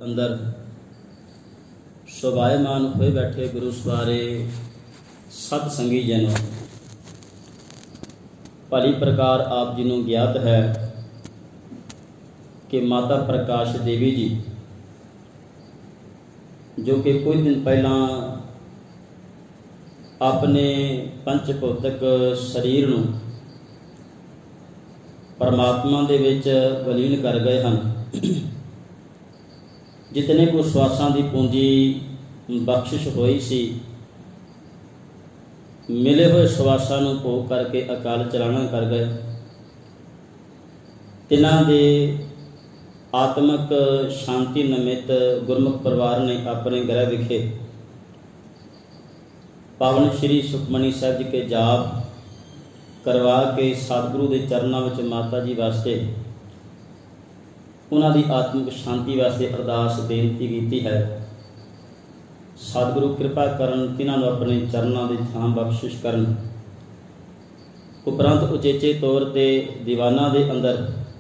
अंदर शोभायमान हुए बैठे गुरु सवारे सतसंगी जनों, भली प्रकार आप जी नूं ज्ञात है कि माता प्रकाश देवी जी जो कि कुछ दिन पहला अपने पंच भौतिक शरीर नूं परमात्मा दे विच वलीन कर गए हैं। जितने को श्वासां दी पूंजी बख्शिश होई सी, मिले हुए श्वासां नूं भोग करके अकाल चलाना कर गए। तिन्हां दे आत्मक शांति निमित्त गुरमुख परिवार ने अपने गृह विखे पावन श्री सुखमनी साहिब जी के जाप करवा के सतगुरु के चरणों में माता जी वास्ते उन्हों की आत्मिक शांति वास्ते अरदास बेनती की है। सतगुरु कृपा करन, तिन्हों अपने चरणों की थां बख्शिश करन। उपरंत उचेचे तौर पर दीवाना के अंदर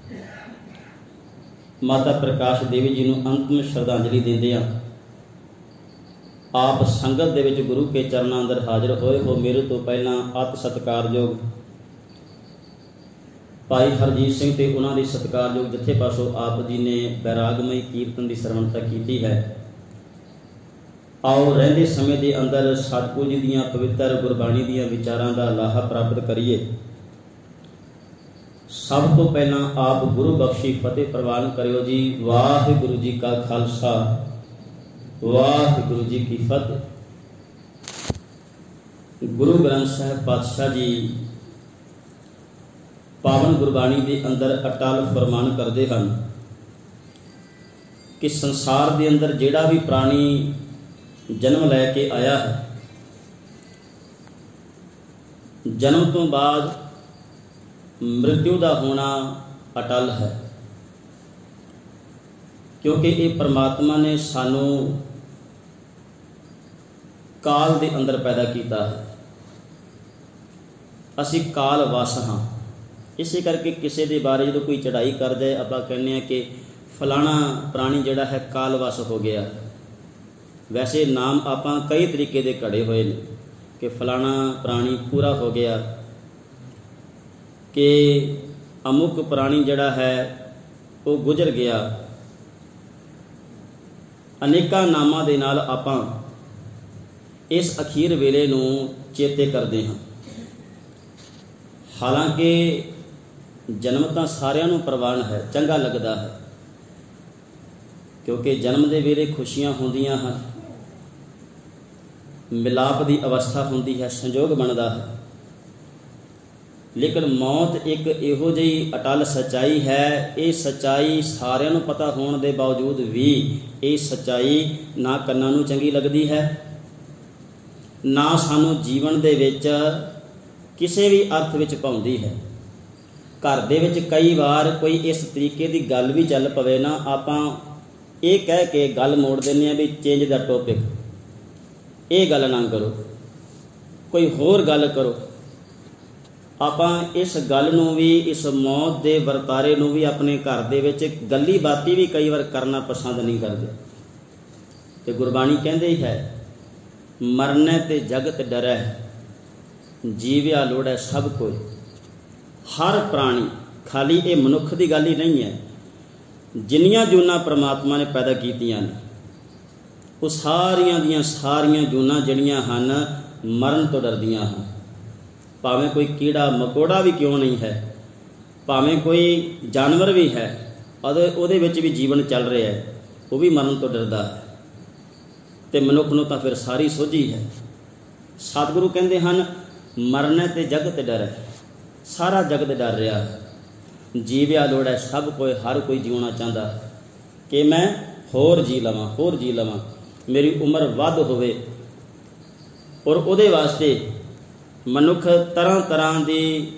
माता प्रकाश देवी जी को अंतिम श्रद्धांजलि देंदे आप संगत दे विच गुरु के चरणों अंदर हाजिर होए हो। मेरे तो पहला अत सत्कारयोग भाई हरजीत सिंह ते उन्हां दी सत्कारयोग जिथे पासों आप जी ने बैरागमई कीर्तन की सरवणता की है। आओ रहिंदे समय के अंदर सतगुरु जी दीआं पवित्र गुरबाणी दीआं विचारां दा लाहा प्राप्त करिए। सब तो पहला आप गुरु बख्शी फतेह प्रवान करियो जी। वाहिगुरु जी का खालसा, वाहिगुरु जी की फतेह। गुरु ग्रंथ साहिब पातशाह जी पावन गुरबाणी के अंदर अटल फरमान करते हैं कि संसार के अंदर जिहड़ा भी प्राणी जन्म लैके आया है, जन्म तो बाद मृत्यु का होना अटल है। क्योंकि ये परमात्मा ने सानू काल के अंदर पैदा किया है, असी काल वस हाँ। इसे करके किसी के बारे जो कोई चढ़ाई कर जाए आप कहने कि फलाना प्राणी जिहड़ा है काल वस हो गया। वैसे नाम आप कई तरीके दे घड़े हुए हैं कि फलाना प्राणी पूरा हो गया, कि अमुक प्राणी जिहड़ा है वो गुजर गया। अनेका नामां दे नाल आपां इस अखीर वेले नूं चेते करते हैं। हालांकि जन्म तो सारिਆਂ ਨੂੰ प्रवान है, चंगा लगता है, क्योंकि जन्म के वेले खुशियां होंदियां हैं, मिलाप की अवस्था होंदी है, संजोग बनता है। लेकिन मौत एक इहो जी अटल सच्चाई है। ये सच्चाई सारिਆਂ ਨੂੰ पता होने के बावजूद भी ये सच्चाई ना कन्नां नूं चंगी लगती है, ना सानू जीवन दे विच किसी भी अर्थ विच पाउंदी है। घर दे विच कई बार कोई इस तरीके की गल भी चल पवे ना, आपां ये कह के गल मोड़ देने भी चेंज द टॉपिक, ये गल ना करो, कोई होर गल करो। आपां इस गल नूं भी, इस मौत के वरतारे नूं भी अपने घर दे विच गली बाती भी कई बार करना पसंद नहीं करते। तो गुरबाणी कहंदी है मरने ते जगत डरै, जीविया लोड़ै सब कोई। हर प्राणी, खाली ये मनुख की गल ही नहीं है, जिन्नियां जूना परमात्मा ने पैदा कीतियां ने वो सारियां दियां सारियां जूना जिहड़ियां हन मरण तो डरदियां हैं। भावें कोई कीड़ा मकोड़ा भी क्यों नहीं है, भावें कोई जानवर भी है, उहदे विच भी जीवन चल रहा है, वो भी मरण तो डरदा है। तो मनुख नूं तां फिर सारी सोझी है। सतगुरु कहंदे हन मरने ते जगत डर है, सारा जगत डर रहा है। जीविया लोड़ है सब कोई, हर कोई जीना चाहता कि मैं होर जी लवां, होर जी लवां, मेरी उम्र वध होवे। और उहदे वास्ते मनुख तरह तरह की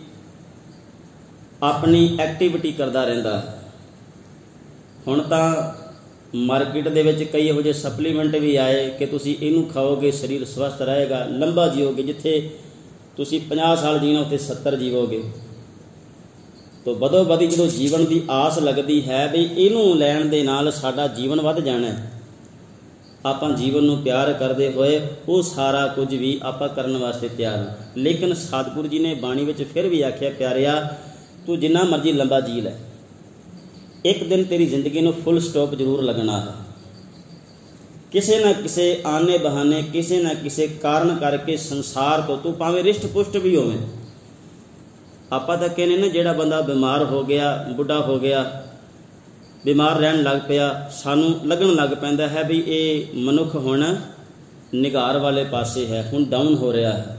अपनी एक्टिविटी करता रहिंदा है। हुण तां मार्केट दे विच कई इहो जिहे सप्लीमेंट भी आए कि तुसीं इहनूं खाओगे शरीर स्वस्थ रहेगा, लंबा जीओगे। जिथे तुसीं 50 साल जीना उत्थे 70 जीवोगे। तो बदो बदी जो जीवन की आस लगती है भी इनू लैण दे नाल साडा जीवन वध जाना है, आपां जीवन नूं प्यार करते हुए वो सारा कुछ भी आपां करन वास्ते तैयार हैं। लेकिन सतगुरु जी ने बाणी विच फिर भी आख्या, प्यारिया तू जिन्ना मर्जी लंबा जी लै, एक दिन तेरी जिंदगी नूं फुल स्टॉप जरूर लगना है। किसी न किसी आने बहाने किसी न किसी कारण करके संसार तो तू भावें रिष्ट पुष्ट भी होवे। आपां तां कहने ना जिहड़ा बंदा बीमार हो गया, बुढ़ा हो गया, बीमार रहन लग पिया, सानू लगन लग पैंदा है भी ये मनुख हुण निगार वाले पासे है, हुण डाउन हो रहा है।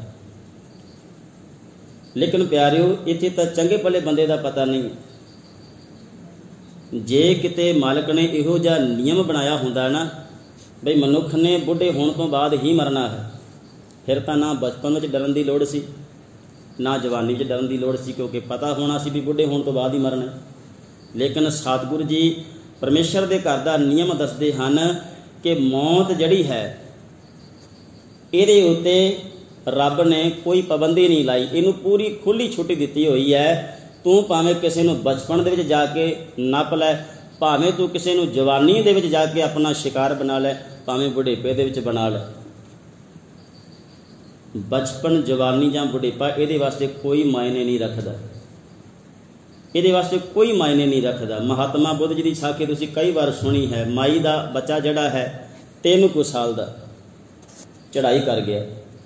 लेकिन प्यारिओ इत्थे तां चंगे भले बंदे दा पता नहीं। जे किते मालिक ने इहो जिहा नियम बनाया हुंदा ना बई मनुख ने बुढ़े होने तो बाद ही मरना है, फिर तां ना बचपन में डरन की लोड़ सी, ना जवानी च डरन की लोड़ सी, क्योंकि पता होना सी भी बुढ़े होने तो बाद ही मरना। लेकिन सतगुरु जी परमेश्वर के घर का नियम दसते हैं कि मौत जड़ी है इहदे उत्ते रब ने कोई पाबंदी नहीं लाई, इनू पूरी खुली छुट्टी दी हुई है। तू भावें किसी नूं बचपन दे विच जाके नप लै, भावें तू किसी नूं जवानी दे विच जाके अपना शिकार बना लै, भावें बुढ़ेपे दे विच बना लै। बचपन जवानी जां बुढ़ेपा इहदे वास्ते कोई मायने नहीं रखदा, इहदे वास्ते कोई मायने नहीं रखदा। महात्मा बुद्ध जी की साखी तुसीं कई बार सुनी है। माई का बच्चा जिहड़ा है 3 कुछ साल का चढ़ाई कर गया,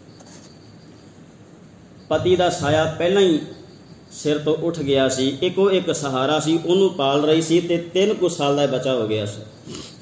पति का साया पहला ही सिर तो उठ गया सी, इको एक सहारा सी, उन्होंने पाल रही सी ते 3 कुछ साल का बच्चा हो गया सी।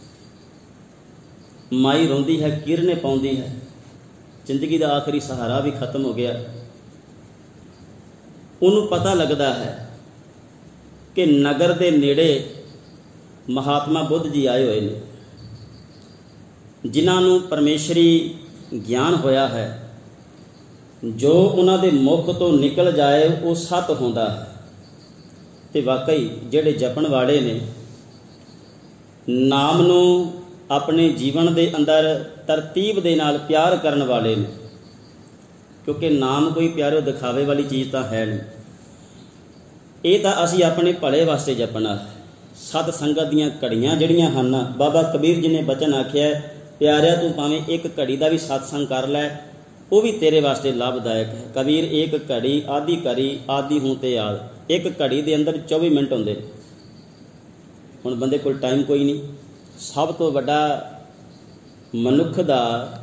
माई रोंदी है, किरने पाउंदी है, जिंदगी का आखिरी सहारा भी खत्म हो गया। उन्होंने पता लगता है कि नगर के नेड़े महात्मा बुद्ध जी आए हुए हैं, जिन्होंने परमेश्वरी ज्ञान होया है, जो उन्होंने मुख तो निकल जाए वो सत होंदा है। तो वाकई जिहड़े जपण वाले ने नाम नू अपने जीवन के अंदर तरतीब दे नाल प्यार करन वाले ने, क्योंकि नाम कोई प्यारे दिखावे वाली चीज़ तो है नहीं, ये तो असी अपने भले वास्ते जपना है। सत संगत दीयां घड़ियां जिहड़ियां हन, बाबा कबीर जी ने बचन आख्या, प्यारिया तू भावें एक घड़ी का भी सत्संग कर लै, वो भी तेरे वास्ते लाभदायक है। कबीर एक घड़ी आधी करी आधी हूँ ते याद, एक घड़ी के अंदर 24 मिनट होंदे। हुण बंदे कोल टाइम कोई नहीं। सब तो वड्डा मनुख दा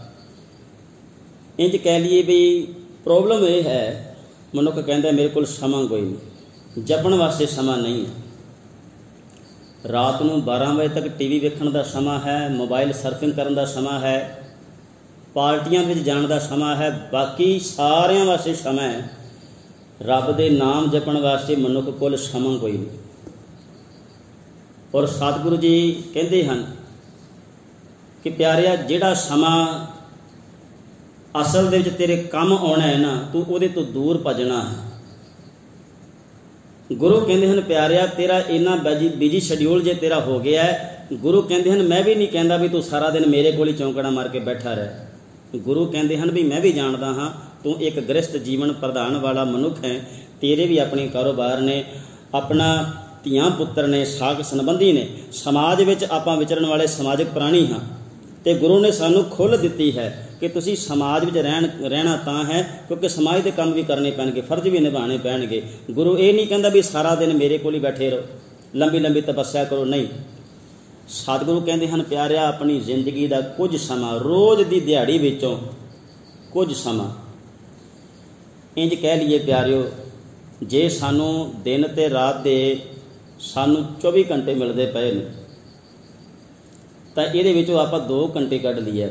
इंज कह लीए भी प्रॉब्लम यह है, मनुख कहता मेरे को समा कोई नहीं, जपण वास्ते समा नहीं है। रात नूं 12 बजे तक टीवी वेखण दा समा है, मोबाइल सर्फिंग करन दा समा है, पार्टियां विच जाण दा समा है, बाकी सारियां वास्ते समा है। रब दे नाम जपण वास्ते मनुख कोल समा कोई नहीं। और सतगुरु जी कहते हैं कि प्यारिया जिहड़ा समा असल दे विच तेरे काम आना है ना, तू उहदे तो दूर भजना है। गुरु कहते हैं प्यारिया तेरा इन्ना बिजी शेड्यूल जे तेरा हो गया है, गुरु कहते हैं मैं भी नहीं कहता भी तू सारा दिन मेरे कोल ही चौंकड़ा मार के बैठा रहे। गुरु कहते हैं भी मैं भी जानता हाँ तू एक गृहस्थ जीवन प्रधान वाला मनुख है, तेरे भी अपने कारोबार ने, अपना ਧੀਆਂ पुत्र ने, साग संबंधी ने, समाज विच आपां विचरण वाले समाजिक प्राणी हाँ। तो गुरु ने सानू खुल दी है कि तुसी समाज विच रहना तां है क्योंकि समाज के काम भी करने पैणगे, फर्ज भी निभाने पैणगे। गुरु ये नहीं कहता भी सारा दिन मेरे कोल ही बैठे रहो, लंबी लंबी तपस्या करो, नहीं। सतगुरु कहते हैं प्यारिया अपनी जिंदगी का कुछ समा, रोज़ की दिहाड़ी विचों कुछ समा, इंज कह लीए प्यारिओ, जे सानू दिन ते रात दे सानू 24 घंटे मिलते पे ने, तो ये आप 2 घंटे कढ़ लीए,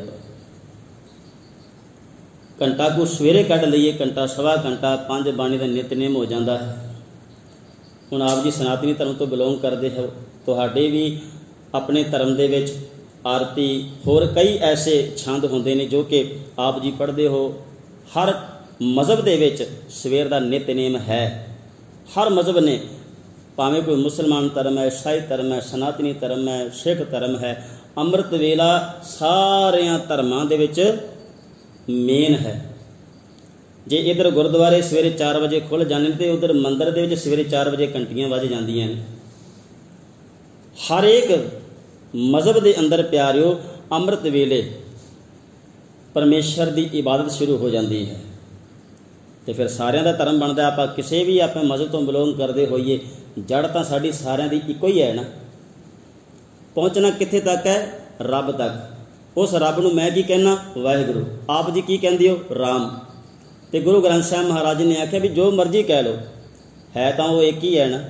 घंटा को सवेरे कढ़ लीए, घंटा सवा घंटा 5 बाणी का नितनेम हो जाता है। हुण आप जी सनातनी धर्म तो बिलोंग करते हो, तुहाडे भी अपने धर्म दे विच आरती होर कई ऐसे छंद होंदे ने जो कि आप जी पढ़ते हो। हर मज़हब दे विच सवेर का नितनेम है, हर मज़हब ने, भावें कोई मुसलमान धर्म है, ईसाई धर्म है, सनातनी धर्म है, सिख धर्म है, अमृत वेला सारियां धर्मां दे विच मेन है। जे इधर गुरुद्वारे सवेरे 4 वजे खुल जाने तो उधर मंदिर दे विच सवेरे 4 वजे घंटियां वज जांदियां ने। हर एक मज़हब के अंदर प्यारिओ अमृत वेले परमेश्वर की इबादत शुरू हो जाती है। तो फिर सारिਆਂ ਦਾ धर्म बनता। आप किसी भी अपने मज़हब तो बिलोंग करते होइए, जड़ तो साडी सारिਆਂ दी इक्को ही है ना। पहुँचना कित्थे तक है? रब तक। उस रब नूं मैं की कहना? वाहिगुरू। आप जी की कहंदे हो? राम। तो गुरु ग्रंथ साहिब महाराज ने आख्या भी जो मर्जी कह लो, है तो वो एक ही है ना।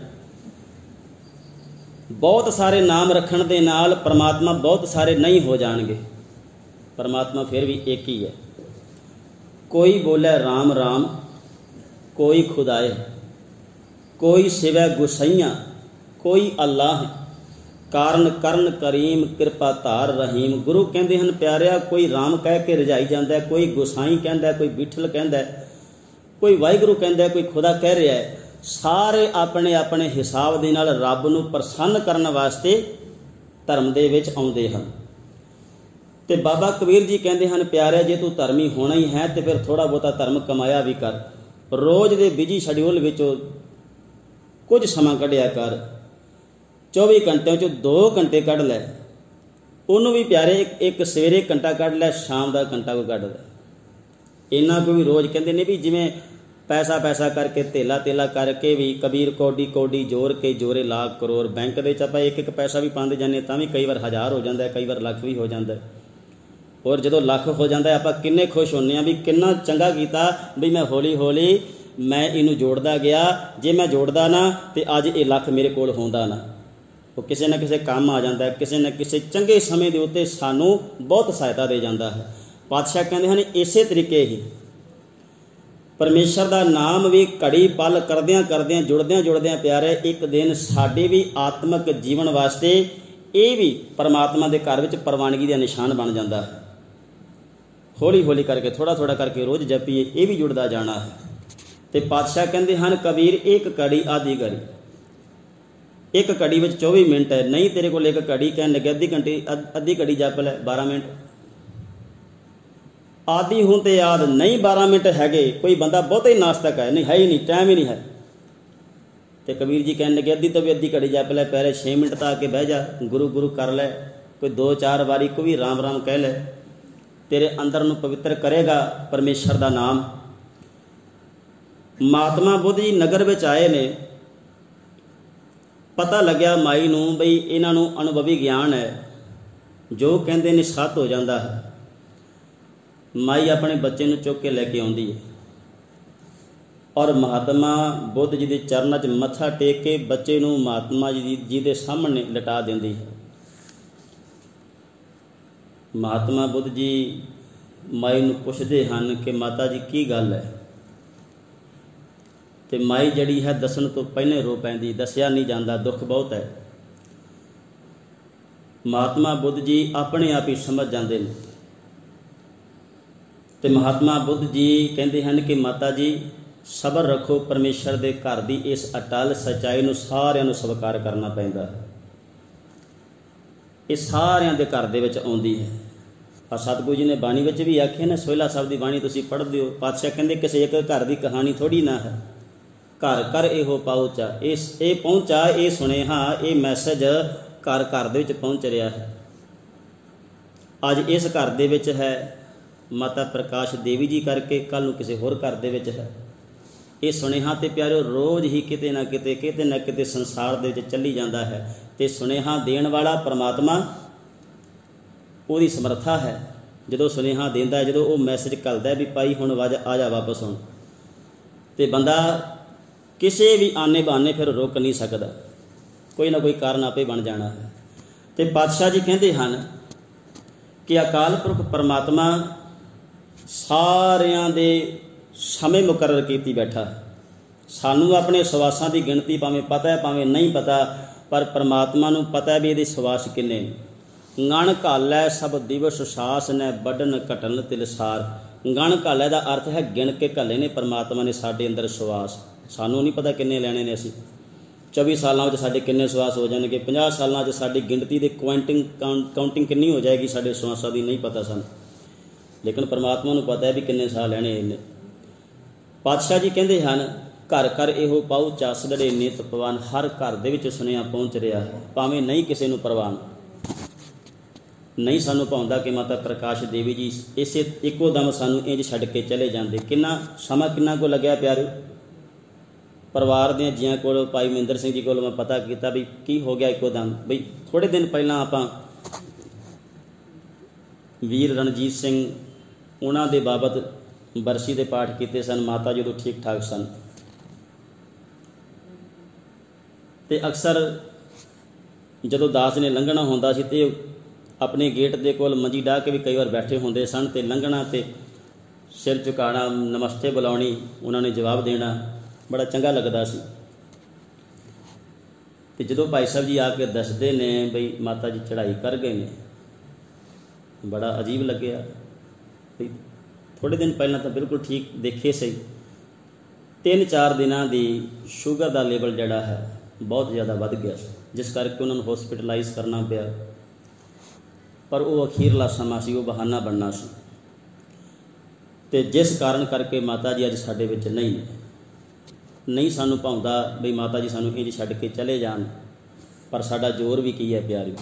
बहुत सारे नाम रखण दे नाल परमात्मा बहुत सारे नहीं हो जाणगे, परमात्मा फिर भी एक ही है। कोई बोले राम राम, कोई खुदाए, कोई सिवै गुसैया, कोई अल्लाह, कारण करण करीम, कृपा धार रहीम। गुरु कहते हैं प्यारिया, कोई राम कह के रजाई जाता है, कोई गुसाई कहता है, कोई बिठल कहता है, कोई वाहिगुरू कहता है, कोई खुदा कह रहा है। सारे अपने अपने हिसाब दे नाल रब नूं प्रसन्न करन वास्ते धर्म दे विच आउंदे हन। ते बाबा कबीर जी कहते हैं प्यारे, जे तू धर्मी होना ही है तो फिर थोड़ा बहुता धर्म कमाया भी कर। रोज़ के बिजी शेड्यूल विचों कुछ समा कढ़िया कर। 24 घंटे चो 2 घंटे कढ़ लै। उन्होंने भी प्यारे एक सवेरे घंटा कढ़ लै, शाम का घंटा कोई कढ़ लै। इन्ना को भी रोज़ कहते ने भी जिमें पैसा पैसा करके तेला तेला करके भी कबीर कौडी कौडी जोर के जोरे लाख करोड़। बैंक के आप एक पैसा भी पाते जाने तो भी कई बार 1000 हो जाता है, कई बार लख भी हो जाता है। और जो लख हो जाता है आप किन्ने खुश होने भी किन्ना चंगा किया भी मैं हौली हौली मैं इनू जोड़ता गया। जे मैं जोड़ता ना तो अज ये लख मेरे कोल होंदा ना। वो किसी न किसी काम आ जाता है, किसी न किसी चंगे समय के उत्ते सानू बहुत सहायता दे जाता है। पातशाह कहते हैं इस तरीके ही परमेश्वर का नाम भी घड़ी पल करदियां करदियां जुड़दियां जुड़दियां प्यारे एक दिन साडे भी आत्मक जीवन वास्ते ये भी परमात्मा के घर में प्रवानगी का निशान बन जाता है। हौली हौली करके थोड़ा थोड़ा करके रोज़ जपीए, ये भी जुड़ता जाना है। तो पातशाह कहते हैं कबीर एक घड़ी आधी घड़ी, एक घड़ी में 24 मिनट है। नहीं तेरे को एक घड़ी कह लगे अद्धी घड़ी जप लै 12 मिनट। आदि हूँ तो याद नहीं 12 मिनट है। कोई बंदा बहुत ही नास्तिक है, नहीं है ही नहीं, टाइम ही नहीं है। तो कबीर जी कहने लगे अद्धी तो भी अद्धी घड़ी जप लै, पहले 6 मिनट तक आके बह जा, गुरु गुरु कर लै, कोई 2-4 बारी को भी राम राम कह लै। तेरे अंदर नूं पवित्र करेगा परमेश्वर का नाम। महात्मा बुद्ध जी नगर में आए ने, पता लग्या माई नूं बई इन्हां नूं अनुभवी ज्ञान है, जो कहते ने सत हो जाता है। माई अपने बच्चे नूं चुक के लैके आउंदी है और महात्मा बुद्ध जी के चरणों च मत्था टेक के बच्चे नूं महात्मा जी के सामने लिटा देंदी है। महात्मा बुद्ध जी माई नूं पुछदे हन कि माता जी की गल है। तो माई जड़ी है दसन तो पहले रो पैंदी, दसिया नहीं जाता, दुख बहुत है। महात्मा बुद्ध जी अपने आप ही समझ जाते हैं। तो महात्मा बुद्ध जी कहते हैं कि माता जी सबर रखो, परमेश्वर के घर की इस अटल सच्चाई नूं सारिआं नूं स्वीकार करना पैंदा है। ये सारिआं दे घर दे विच आउंदी है। और सतगुरु जी ने बाणी विच भी आखे ना, सोहला साहब की बाणी तुसीं पढ़दे हो। पातशाह कहते किसी एक घर की कहानी थोड़ी ना है, घर घर इहो पहुँचा। ये पहुँचा, ये सुनेहा, ये मैसेज घर घर दे विच पहुँच रहा है। अज इस घर दे विच है माता प्रकाश देवी जी करके, कल नूं किसी होर घर दे विच है। ये सुनेहा तो प्यारे रोज़ ही किते ना किते संसार दे विच चली जाता है। तो सुनेहा देण वाला परमात्मा उहदी समर्था है। जो सुनेहा देंदा है, जो वो मैसेज घलदा है भी भाई हुण आ जा वापस हुण, तो बंदा किसी भी आने बहाने फिर रोक नहीं सकता, कोई ना कोई कारण आपे बन जाना है। तो पातशाह जी कहते हैं कि अकाल पुरख परमात्मा सारियां दे समय मुकर्रर कीती बैठा है। सानू अपने सवासां की गिणती भावें पता है भावें नहीं पता, पर परमात्मा नूं पता है भी ये सवास किन्ने। गण घालै सब दिवस सास ने, बडन घटन तिलसार। गण घालै का अर्थ है गिण के घले ने परमात्मा ने साडे अंदर सवास। सानू नहीं पता किन्ने लैने ने। असीं 24 सालों में साढ़े किन्ने सवास हो जाएंगे, 50 सालों साड़ी गिणती की काउंटिंग किन्नी हो जाएगी साढ़े सवासां की नहीं पता सन। लेकिन परमात्मा को पता है भी किन्ने साल लैने इन्हें। ਪਾਤਸ਼ਾਹ ਜੀ ਕਹਿੰਦੇ ਹਨ, ਘਰ ਘਰ ਇਹੋ ਪਾਉ ਚਾਸਗੜੇ ਨਿਤ ਪਵਾਨ। ਹਰ ਘਰ ਦੇ ਵਿੱਚ ਸੁਨੇਹਾ ਪਹੁੰਚ ਰਿਹਾ ਹੈ, ਭਾਵੇਂ ਨਹੀਂ ਕਿਸੇ ਨੂੰ ਪ੍ਰਵਾਨ। ਨਹੀਂ ਸਾਨੂੰ ਭਾਉਂਦਾ ਕਿ ਮਾਤਾ ਪ੍ਰਕਾਸ਼ ਦੇਵੀ ਜੀ ਇਸੇ ਇੱਕੋ ਦਮ ਸਾਨੂੰ ਇੰਜ ਛੱਡ ਕੇ ਚਲੇ ਜਾਂਦੇ। ਕਿੰਨਾ ਸਮਾਂ ਕਿੰਨਾ ਕੁ ਲੱਗਿਆ ਪਿਆਰਿਓ। ਪਰਿਵਾਰ ਦੇ ਜੀਆਂ ਕੋਲ, ਭਾਈ ਮਹਿੰਦਰ ਸਿੰਘ ਜੀ ਕੋਲ ਮੈਂ ਪਤਾ ਕੀਤਾ ਵੀ ਕੀ ਹੋ ਗਿਆ ਇੱਕੋ ਦਮ। ਬਈ ਥੋੜ੍ਹੇ ਦਿਨ ਪਹਿਲਾਂ ਆਪਾਂ ਵੀਰ ਰਣਜੀਤ ਸਿੰਘ ਉਹਨਾਂ ਦੇ ਬਾਬਤ ਬਰਸੀ ਦੇ ਪਾਠ ਕੀਤੇ ਸਨ। ਮਾਤਾ ਜਦੋਂ ਠੀਕ ਠਾਕ ਸਨ ਅਤੇ ਅਕਸਰ ਜਦੋਂ ਦਾਸ ਨੇ ਲੰਘਣਾ ਹੁੰਦਾ ਸੀ ਤੇ ਆਪਣੇ ਗੇਟ ਦੇ ਕੋਲ ਮੰਜੀ ਡਾਹ ਕੇ ਵੀ ਕਈ ਵਾਰ ਬੈਠੇ ਹੁੰਦੇ ਸਨ ਅਤੇ ਲੰਘਣਾ ਅਤੇ ਸਿਰ ਝੁਕਾਉਣਾ, ਨਮਸਤੇ ਬੁਲਾਉਣੀ, ਉਹਨਾਂ ਨੇ ਜਵਾਬ ਦੇਣਾ, ਬੜਾ ਚੰਗਾ ਲੱਗਦਾ ਸੀ। ਅਤੇ ਜਦੋਂ ਭਾਈ ਸਾਹਿਬ ਜੀ ਆ ਕੇ ਦੱਸਦੇ ਨੇ ਬਈ ਮਾਤਾ ਜੀ ਚੜ੍ਹਾਈ ਕਰ ਗਏ ਨੇ, ਬੜਾ ਅਜੀਬ ਲੱਗਿਆ। ਵੀ ਥੋੜ੍ਹੇ ਦਿਨ ਪਹਿਲਾਂ ਤਾਂ ਬਿਲਕੁਲ ਠੀਕ ਦੇਖੇ ਸਹੀ, 3-4 ਦਿਨਾਂ ਦੀ ਸ਼ੂਗਰ ਦਾ ਲੈਵਲ ਜਿਹੜਾ ਹੈ ਬਹੁਤ ਜ਼ਿਆਦਾ ਵੱਧ ਗਿਆ ਸੀ, ਜਿਸ ਕਰਕੇ ਉਹਨਾਂ ਨੂੰ ਹੋਸਪਿਟਲਾਈਜ਼ ਕਰਨਾ ਪਿਆ। ਪਰ ਉਹ ਅਖੀਰਲਾ ਸਮਾਂ ਸੀ, ਉਹ ਬਹਾਨਾ ਬਣਨਾ ਸੀ। ਅਤੇ ਜਿਸ ਕਾਰਨ ਕਰਕੇ ਮਾਤਾ ਜੀ ਅੱਜ ਸਾਡੇ ਵਿੱਚ ਨਹੀਂ ਨੇ। ਨਹੀਂ ਸਾਨੂੰ ਭਾਉਂਦਾ ਬਈ ਮਾਤਾ ਜੀ ਸਾਨੂੰ ਇੰਝ ਛੱਡ ਕੇ ਚਲੇ ਜਾਣ, ਪਰ ਸਾਡਾ ਜ਼ੋਰ ਵੀ ਕੀ ਹੈ ਪਿਆਰਿਓ।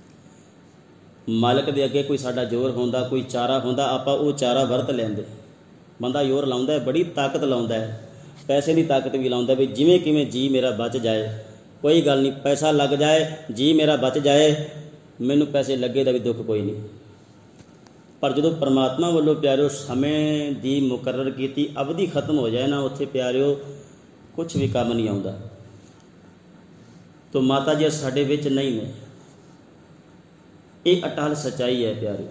ਮਾਲਕ ਦੇ ਅੱਗੇ ਕੋਈ ਸਾਡਾ ਜ਼ੋਰ ਹੁੰਦਾ, ਕੋਈ ਚਾਰਾ ਹੁੰਦਾ, ਆਪਾਂ ਉਹ ਚਾਰਾ ਵਰਤ ਲੈਂਦੇ। ਬੰਦਾ ਜ਼ੋਰ ਲਾਉਂਦਾ, ਬੜੀ ਤਾਕਤ ਲਾਉਂਦਾ ਹੈ, ਪੈਸੇ ਦੀ ਤਾਕਤ ਵੀ ਲਾਉਂਦਾ ਵੀ ਜਿਵੇਂ ਕਿਵੇਂ ਜੀ ਮੇਰਾ ਬਚ ਜਾਏ, ਕੋਈ ਗੱਲ ਨਹੀਂ, ਪੈਸਾ ਲੱਗ ਜਾਏ, ਜੀ ਮੇਰਾ ਬਚ ਜਾਏ, ਮੈਨੂੰ ਪੈਸੇ ਲੱਗੇ ਦਾ ਵੀ ਦੁੱਖ ਕੋਈ ਨਹੀਂ। ਪਰ ਜਦੋਂ ਪਰਮਾਤਮਾ ਵੱਲੋਂ ਪਿਆਰਿਓ ਸਮੇਂ ਦੀ ਮੁਕਰਰ ਕੀਤੀ ਅਵਧੀ ਖਤਮ ਹੋ ਜਾਏ ਨਾ, ਉੱਥੇ ਪਿਆਰਿਓ ਕੁਛ ਵੀ ਕੰਮ ਨਹੀਂ ਆਉਂਦਾ। ਤੋ ਮਾਤਾ ਜੀ ਸਾਡੇ ਵਿੱਚ ਨਹੀਂ ਨੇ। ਇਹ ਅਟਲ ਸੱਚਾਈ ਹੈ ਪਿਆਰਿਓ।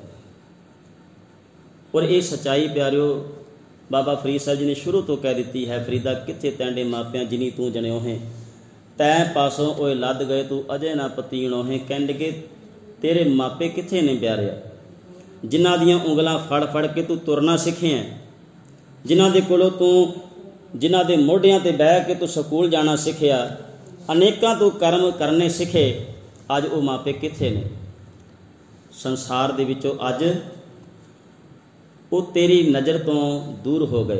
ਔਰ ਇਹ ਸੱਚਾਈ ਪਿਆਰਿਓ ਬਾਬਾ ਫਰੀਦ ਸਾਹਿਬ ਜੀ ਨੇ ਸ਼ੁਰੂ ਤੋਂ ਕਹਿ ਦਿੱਤੀ ਹੈ, ਫਰੀਦਾ ਕਿੱਥੇ ਤੈਂਡੇ ਮਾਪਿਆਂ ਜਿਨੀ ਤੂੰ ਜਣਿਓ ਹੈ, ਤੈਂ ਪਾਸੋਂ ਓਏ ਲੱਦ ਗਏ ਤੂੰ ਅਜੇ ਨਾ ਪਤੀਣੋ ਹੈ। ਕਹਿੰਦੇ ਤੇਰੇ ਮਾਪੇ ਕਿੱਥੇ ਨੇ ਪਿਆਰਿਆ, ਜਿਨ੍ਹਾਂ ਦੀਆਂ ਉਂਗਲਾਂ ਫੜ ਫੜ ਕੇ ਤੂੰ ਤੁਰਨਾ ਸਿੱਖਿਆ, ਜਿਨ੍ਹਾਂ ਦੇ ਕੋਲੋਂ ਤੂੰ, ਜਿਨ੍ਹਾਂ ਦੇ ਮੋਢਿਆਂ 'ਤੇ ਬਹਿ ਕੇ ਤੂੰ ਸਕੂਲ ਜਾਣਾ ਸਿੱਖਿਆ, ਅਨੇਕਾਂ ਤੂੰ ਕਰਮ ਕਰਨੇ ਸਿੱਖੇ, ਅੱਜ ਉਹ ਮਾਪੇ ਕਿੱਥੇ ਨੇ ਸੰਸਾਰ ਦੇ ਵਿੱਚੋਂ। ਅੱਜ ਉਹ ਤੇਰੀ ਨਜ਼ਰ ਤੋਂ ਦੂਰ ਹੋ ਗਏ।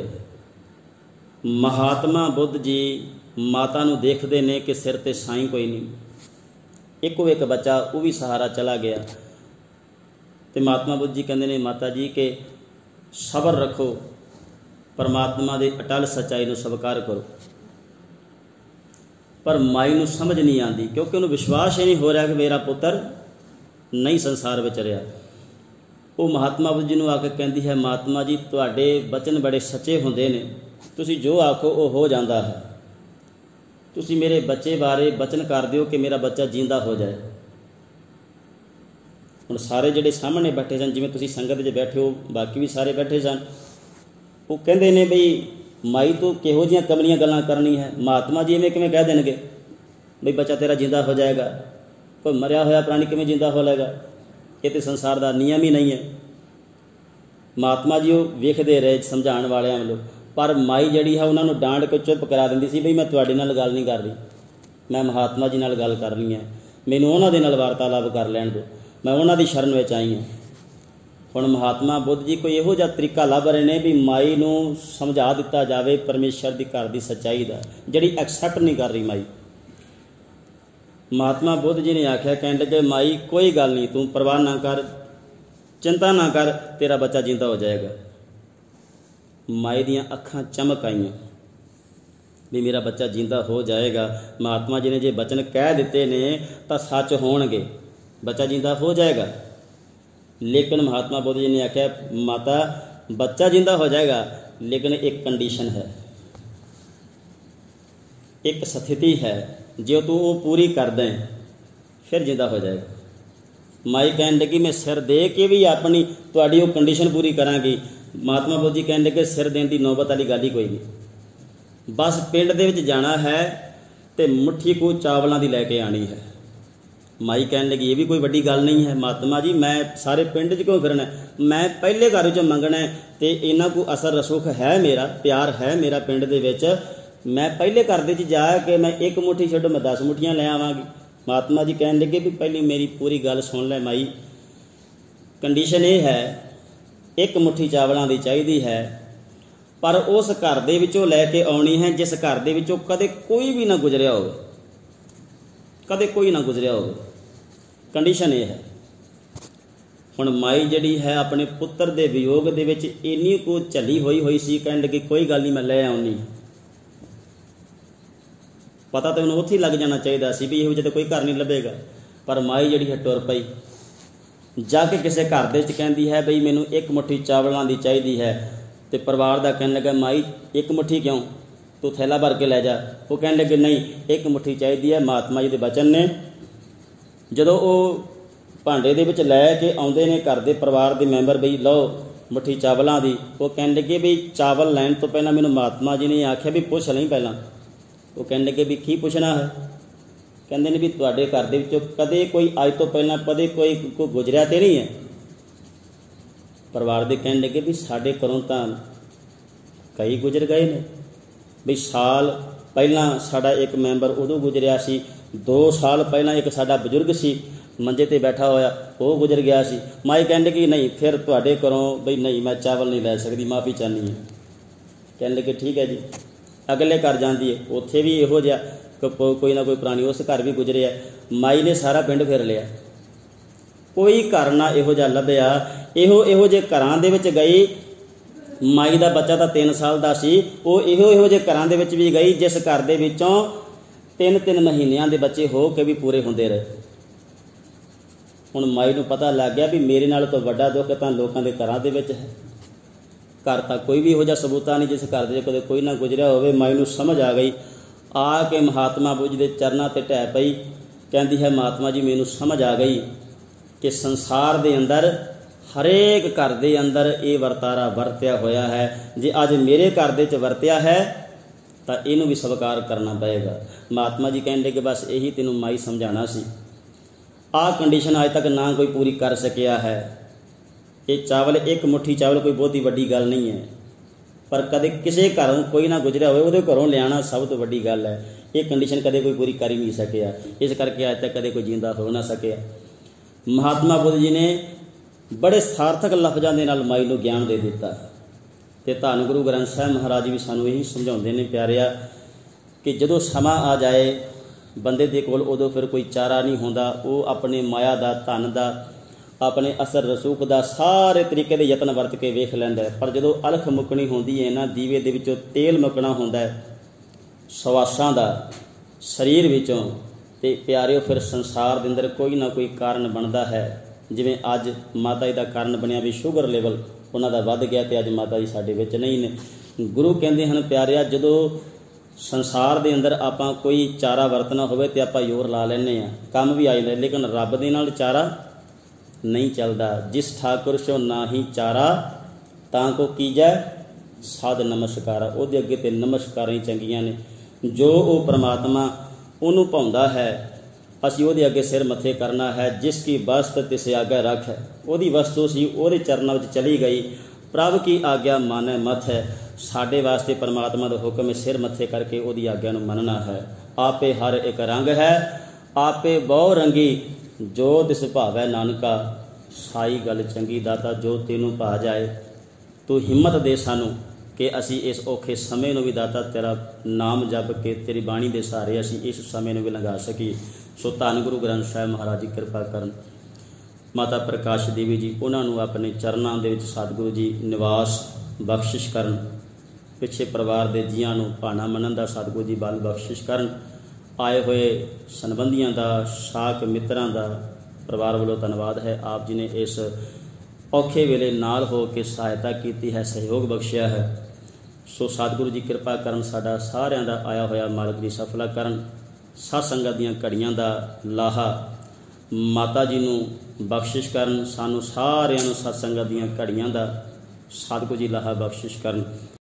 ਮਹਾਤਮਾ ਬੁੱਧ ਜੀ ਮਾਤਾ ਨੂੰ ਦੇਖਦੇ ਨੇ ਕਿ ਸਿਰ 'ਤੇ ਸਾਈਂ ਕੋਈ ਨਹੀਂ, ਇੱਕੋ ਇੱਕ ਬੱਚਾ, ਉਹ ਵੀ ਸਹਾਰਾ ਚਲਾ ਗਿਆ। ਅਤੇ ਮਹਾਤਮਾ ਬੁੱਧ ਜੀ ਕਹਿੰਦੇ ਨੇ ਮਾਤਾ ਜੀ ਕਿ ਸਬਰ ਰੱਖੋ, ਪਰਮਾਤਮਾ ਦੇ ਅਟਲ ਸੱਚਾਈ ਨੂੰ ਸਵੀਕਾਰ ਕਰੋ। ਪਰ ਮਾਈ ਨੂੰ ਸਮਝ ਨਹੀਂ ਆਉਂਦੀ, ਕਿਉਂਕਿ ਉਹਨੂੰ ਵਿਸ਼ਵਾਸ ਹੀ ਨਹੀਂ ਹੋ ਰਿਹਾ ਕਿ ਮੇਰਾ ਪੁੱਤਰ ਨਹੀਂ ਸੰਸਾਰ ਵਿੱਚ ਰਿਹਾ। ਉਹ ਮਹਾਤਮਾ ਬੁੱਧ ਜੀ ਨੂੰ ਆ ਕੇ ਕਹਿੰਦੀ ਹੈ, ਮਹਾਤਮਾ ਜੀ ਤੁਹਾਡੇ ਬਚਨ ਬੜੇ ਸੱਚੇ ਹੁੰਦੇ ਨੇ, ਤੁਸੀਂ ਜੋ ਆਖੋ ਉਹ ਹੋ ਜਾਂਦਾ ਹੈ। ਤੁਸੀਂ ਮੇਰੇ ਬੱਚੇ ਬਾਰੇ ਬਚਨ ਕਰ ਦਿਓ ਕਿ ਮੇਰਾ ਬੱਚਾ ਜਿੰਦਾ ਹੋ ਜਾਏ। ਹੁਣ ਸਾਰੇ ਜਿਹੜੇ ਸਾਹਮਣੇ ਬੈਠੇ ਸਨ, ਜਿਵੇਂ ਤੁਸੀਂ ਸੰਗਤ 'ਚ ਬੈਠੇ ਹੋ, ਬਾਕੀ ਵੀ ਸਾਰੇ ਬੈਠੇ ਸਨ, ਉਹ ਕਹਿੰਦੇ ਨੇ ਬਈ ਮਾਈ ਤੂੰ ਕਿਹੋ ਜਿਹੀਆਂ ਕਮਲੀਆਂ ਗੱਲਾਂ ਕਰਨੀ ਹੈ। ਮਹਾਤਮਾ ਜੀ ਐਵੇਂ ਕਿਵੇਂ ਕਹਿ ਦੇਣਗੇ ਬਈ ਬੱਚਾ ਤੇਰਾ ਜਿੰਦਾ ਹੋ ਜਾਏਗਾ, ਕੋਈ ਮਰਿਆ ਹੋਇਆ ਪ੍ਰਾਣੀ ਕਿਵੇਂ ਜਿੰਦਾ ਹੋ ਜਾਏਗਾ, ਇਹ ਤਾਂ ਸੰਸਾਰ ਦਾ ਨਿਯਮ ਹੀ ਨਹੀਂ ਹੈ। ਮਹਾਤਮਾ ਜੀ ਉਹ ਵੇਖਦੇ ਰਹੇ ਸਮਝਾਉਣ ਵਾਲਿਆਂ ਵੱਲੋਂ, ਪਰ ਮਾਈ ਜਿਹੜੀ ਹੈ ਉਹਨਾਂ ਨੂੰ ਡਾਂਟ ਕੇ ਚੁੱਪ ਕਰਾ ਦਿੰਦੀ ਸੀ, ਬਈ ਮੈਂ ਤੁਹਾਡੇ ਨਾਲ ਗੱਲ ਨਹੀਂ ਕਰ ਰਹੀ, ਮੈਂ ਮਹਾਤਮਾ ਜੀ ਨਾਲ ਗੱਲ ਕਰਨੀ ਹੈ, ਮੈਨੂੰ ਉਹਨਾਂ ਦੇ ਨਾਲ ਵਾਰਤਾਲਾਪ ਕਰ ਲੈਣ ਦਿਓ, ਮੈਂ ਉਹਨਾਂ ਦੀ ਸ਼ਰਨ ਵਿੱਚ ਆਈ ਹਾਂ। ਹੁਣ ਮਹਾਤਮਾ ਬੁੱਧ ਜੀ ਕੋਈ ਇਹੋ ਜਿਹਾ ਤਰੀਕਾ ਲੱਭ ਰਹੇ ਨੇ ਵੀ ਮਾਈ ਨੂੰ ਸਮਝਾ ਦਿੱਤਾ ਜਾਵੇ ਪਰਮੇਸ਼ਰ ਦੀ ਘਰ ਦੀ ਸੱਚਾਈ ਦਾ, ਜਿਹੜੀ ਐਕਸੈਪਟ ਨਹੀਂ ਕਰ ਰਹੀ ਮਾਈ। ਮਹਾਤਮਾ ਬੁੱਧ ਜੀ ਨੇ ਆਖਿਆ, ਕਹਿਣ ਲੱਗੇ ਮਾਈ ਕੋਈ ਗੱਲ ਨਹੀਂ, ਤੂੰ ਪਰਵਾਹ ਨਾ ਕਰ, ਚਿੰਤਾ ਨਾ ਕਰ, ਤੇਰਾ ਬੱਚਾ ਜਿੰਦਾ ਹੋ ਜਾਏਗਾ। ਮਾਈ ਦੀਆਂ ਅੱਖਾਂ ਚਮਕ ਆਈਆਂ ਵੀ ਮੇਰਾ ਬੱਚਾ ਜਿੰਦਾ ਹੋ ਜਾਏਗਾ। ਮਹਾਤਮਾ ਜੀ ਨੇ ਜੇ ਬਚਨ ਕਹਿ ਦਿੱਤੇ ਨੇ ਤਾਂ ਸੱਚ ਹੋਣਗੇ, ਬੱਚਾ ਜਿੰਦਾ ਹੋ ਜਾਏਗਾ। ਲੇਕਿਨ ਮਹਾਤਮਾ ਬੁੱਧ ਜੀ ਨੇ ਆਖਿਆ, ਮਾਤਾ ਬੱਚਾ ਜਿੰਦਾ ਹੋ ਜਾਏਗਾ, ਲੇਕਿਨ ਇੱਕ ਕੰਡੀਸ਼ਨ ਹੈ, ਇੱਕ ਸਥਿਤੀ ਹੈ, ਜੇ ਤੂੰ ਉਹ ਪੂਰੀ ਕਰ ਦੇਂ ਫਿਰ ਜਿੰਦਾ ਹੋ ਜਾਏਗਾ। ਮਾਈ ਕਹਿਣ ਲੱਗੀ ਮੈਂ ਸਿਰ ਦੇ ਕੇ ਵੀ ਆਪਣੀ ਤੁਹਾਡੀ ਉਹ ਕੰਡੀਸ਼ਨ ਪੂਰੀ ਕਰਾਂਗੀ। ਮਹਾਤਮਾ ਬੁੱਧ ਜੀ ਕਹਿਣ ਲੱਗੇ ਸਿਰ ਦੇਣ ਦੀ ਨੌਬਤ ਵਾਲੀ ਗੱਲ ਹੀ ਕੋਈ ਨਹੀਂ, ਬਸ ਪਿੰਡ ਦੇ ਵਿੱਚ ਜਾਣਾ ਹੈ ਅਤੇ ਮੁੱਠੀ ਕੁ ਚਾਵਲਾਂ ਦੀ ਲੈ ਕੇ ਆਉਣੀ ਹੈ। ਮਾਈ ਕਹਿਣ ਲੱਗੀ ਇਹ ਵੀ ਕੋਈ ਵੱਡੀ ਗੱਲ ਨਹੀਂ ਹੈ ਮਹਾਤਮਾ ਜੀ, ਮੈਂ ਸਾਰੇ ਪਿੰਡ 'ਚ ਕਿਉਂ ਫਿਰਨਾ, ਮੈਂ ਪਹਿਲੇ ਘਰ 'ਚੋਂ ਮੰਗਣਾ ਅਤੇ ਇਹਨਾਂ ਕੋ ਅਸਰ ਰਸੂਖ ਹੈ, ਮੇਰਾ ਪਿਆਰ ਹੈ ਮੇਰਾ ਪਿੰਡ ਦੇ ਵਿੱਚ, ਮੈਂ ਪਹਿਲੇ ਘਰ ਦੇ 'ਚ ਜਾ ਕੇ ਮੈਂ ਇੱਕ ਮੁੱਠੀ ਛੱਡੋ ਮੈਂ 10 ਮੁੱਠੀਆਂ ਲੈ ਆਵਾਂਗੀ। ਮਹਾਤਮਾ ਜੀ ਕਹਿਣ ਲੱਗੇ ਵੀ ਪਹਿਲੀ ਮੇਰੀ ਪੂਰੀ ਗੱਲ ਸੁਣ ਲੈ ਮਾਈ, ਕੰਡੀਸ਼ਨ ਇਹ ਹੈ, ਇੱਕ ਮੁੱਠੀ ਚਾਵਲਾਂ ਦੀ ਚਾਹੀਦੀ ਹੈ, पर उस घर दे विचों लैके आउणी है जिस घर दे विचों कदे कोई भी ना गुजरिया होवे, कदे कोई ना गुजरिया होवे। कंडीशन ये है। हुण माई जिहड़ी है अपने पुत्र दे वियोग दे विच इन्नी को झली होई सी, कहण लगी कोई गल नहीं मैं लै आउणी। पता तो उन्हें उत्थे ही लग जाना चाहिए सी भी इहो जिहा कोई घर नहीं लभेगा, पर माई जिहड़ी है टुर पई जाके किसी घर दे विच कहंदी है बई मैनूं एक मुट्ठी चावलों की चाहिए है। तो परिवार का कहने लगा माई एक मुट्ठी क्यों, तू थैला भर के लै जा। वो कहने लगे नहीं एक मुट्ठी चाहिए है। महात्मा जी के बचन ने जदों वो भांडे दे विच लै के आउंदे ने घर के परिवार के मैंबर बई लो मुट्ठी चावलों की, वो कहने लगे भी चावल लैण तो पहला मैनूं महात्मा जी ने आख्या भी पुछ लई पहला। वो कहने लगे भी की पुछना है, कहते ने भी तुहाडे घर दे विचों कदे कोई अज तो पहला कदे कोई गुजरिया तो नहीं है। परिवार दे कहने लगे भी साडे घरों तां कई गुजर गए ने, भी साल पहला साडा एक मैंबर उदों गुजरिया सी, 2 साल पहला एक साडा बजुर्ग सी मंजे ते बैठा होया वो गुजर गया सी। माई कहने लगी नहीं फिर तुहाडे घरों बई नहीं मैं चावल नहीं लै सकदी, माफ़ी चाहनी है। कहने लगे ठीक है जी। अगले घर जाती है, उत्थे भी इहो जिहा कोई ना कोई प्राणी उस घर भी गुजरिया। माई ने सारा पिंड फिर लिया, कोई घर ना इहो जिहा लभ्या। इहो जे घरां दे विच गई, माई दा बच्चा तां 3 साल दा सी, वो इहो जे घरां दे विच भी गई जिस घर दे विचों 3-3 महीनिਆਂ ਦੇ बच्चे हो के भी पूरे होंदे रहे। हुण माई नूं पता लग गया भी मेरे नाल तो वड्डा दुख तां लोकां दे घरां दे विच है। घर तां कोई भी इहो जिहा सबूता नहीं जिस घर दे कदे कोई ना गुजरिया होवे। माई नूं समझ आ गई, आके महात्मा बुझ दे चरनां ते ढह पई, कहती है महात्मा जी मैनूं समझ आ गई कि संसार दे अंदर हरेक घर दे अंदर ये वरतारा वरत्या होया है। जे अज मेरे घर दे च वरत्या है तो इनू भी स्वीकार करना पएगा। महात्मा जी कहने लगे बस यही तेनों माई समझाना सी, आ कंडीशन अज तक ना कोई पूरी कर सकिया है। ये चावल एक मुट्ठी चावल कोई बहुत ही वड्डी गल नहीं है, पर कदे किसी घरों कोई ना गुजरिया होवे उहदे घरों लियाना सब तो वड्डी गल है। ये कंडीशन कदे कोई पूरी कर ही नहीं सकिया, इस करके अज तक कदे कोई जींदा हो ना सकिया। महात्मा बुद्ध जी ने बड़े सार्थक लफ्ज़ां दे नाल माई नूं ज्ञान दे दिता। ते धन गुरु ग्रंथ साहिब महाराज भी सानूं यही समझाउंदे ने प्यारिया कि जदों समा आ जाए बंदे दे कोल उदों फिर कोई चारा नहीं होंदा। वो अपने माया दा धन दा अपने असर रसूख दा सारे तरीके दे यतन वरत के वेख लैंदा है, पर जदों अलख मुकनी होंदी है ना दीवे दे विचों तेल मुकना होंदा है सवासां दा शरीर विचों, ते प्यारिओ फिर संसार दे अंदर कोई ना कोई कारण बनता है। जिवें अज माता जी का कारण बनिया भी शुगर लेवल उन्हां दा वध गया, ते अज माता जी साडे विच नहीं ने। गुरु कहंदे हन प्यारिआ जदों संसार दे अंदर आपां कोई चारा वरतना होवे ते आपां जोर ला लैंदे आ, काम भी आ जांदा, लेकिन रब दे नाल चारा नहीं चलता। जिस ठाकुर सो ना ही चारा तां को कीजै साध नमस्कारा। उहदे अगे ते नमस्कारां ही चंगियां ने। जो वो परमात्मा उहनूं भाउंदा है असीं उहदे अगे सिर मत्थे करना है। जिसकी वस्त तिस आगे रख है, उहदी वस्तु सी उहदे चरनां विच चली गई। प्रभ की आग्या मानै मत है। साडे वास्ते परमात्मा दा हुक्म सिर मत्थे करके उहदी आग्या नूं मनना है। आपे हर एक रंग है आपे बहु रंगी, जो दिस भावै नानका साई गल चंगी। दाता जो तेनों भा जाए तू हिम्मत दे सानू कि असी इस औखे समय नूं भी दाता तेरा नाम जप के तेरी बाणी दे सहारे असी इस समय नूं भी लंघा सकी। सो धन गुरु ग्रंथ साहिब महाराज जी कृपा करन। माता प्रकाश देवी जी उन्होंने अपने चरनां दे विच सतगुरु जी निवास बख्शिश करन। पिछे परिवार के जियां नूं भाना मनन दा सतगुरु जी बल बख्शिश करन। आए हुए संबंधियों का साक मित्रां का परिवार वालों धन्यवाद है। आप जी ने इस औखे वेले नाल हो के सहायता की है, सहयोग बख्शिया है। सो सतगुरु जी कृपा करन, साडा सारियां दा आया होया मालक जी सफला करन। सत्संगां दीयां घड़ियां दा लाहा माता जी नूं बख्शिश करन। सानू सारियां नूं सत्संगां दीयां घड़ियां दा सतगुरु जी लाहा बख्शिश करन।